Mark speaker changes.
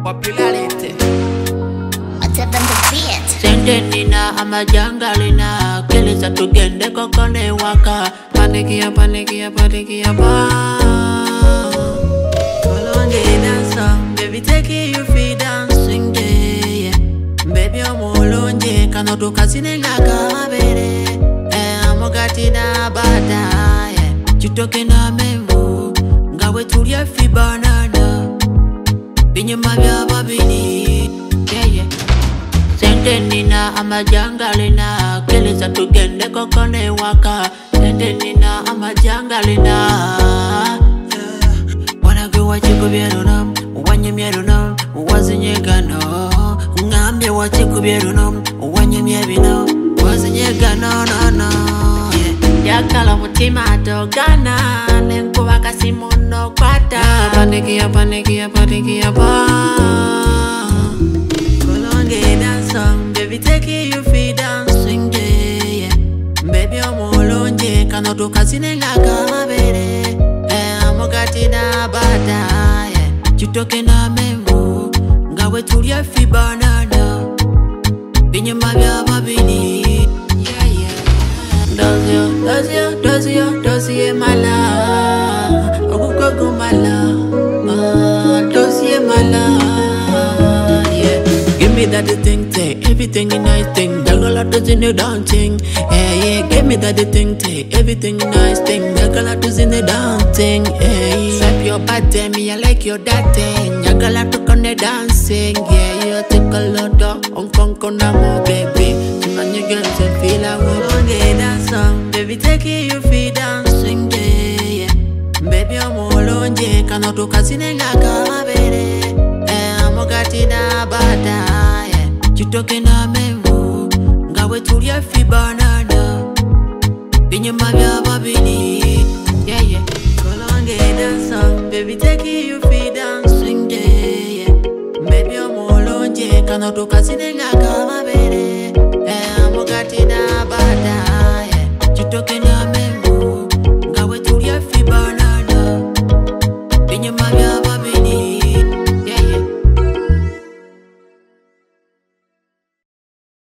Speaker 1: popularity.
Speaker 2: Whatever the beat.
Speaker 3: Sendenina amajangalina keleza tugende kokone waka panikia panikia panikia pa Kolonge dansa baby take you free dancing day yeah. Baby omolonje kanoto kasine ngakabere amogati na bada yeah. Chitoke na mevu ngawe tulia fi banana binyuma bya babini yeah yeah. Sendenina amajangalina keleza tugende kokone waka Sendenina amajangalina Wanna go wachikubierunam wanyemierunam wazinyegano Ngambye wachikubierunam wanyemiebino wazinyegano no no Yakala mutima togana nenkuwa kasimuno kwata Panikia panikia panikia pa Baby, take you free dancing day, yeah. Baby, omolonje kanoto kasine ngakabere amogati na bada, yeah. Chitoke na mevu ngawe tulia fi banana binyuma bya babini, yeah yeah. Dozie mala okukogo mala dozie mala. Give me that thing, everything in nice thing. The girl out in the dancing, yeah. Give me that thing, everything in nice thing. The girl out in the dancing, yeah. Swipe your body, me I like your that thing. The girl out on the dancing, yeah. You take a lot of Hong Kong mo baby. Man, you girls feel like we're dance song, baby. Take you free dancing, yeah. Baby, I'm all on, yeah. Kanoto kasine ngakabere. Amogati na bada, yeah. Chitoke na mevu ngawe tulia fi banana binyuma bya babini, yeah yeah. Kolonge dance song, baby take you free dancing day, yeah. Baby omolonje kanoto kasine ngakabere amogati na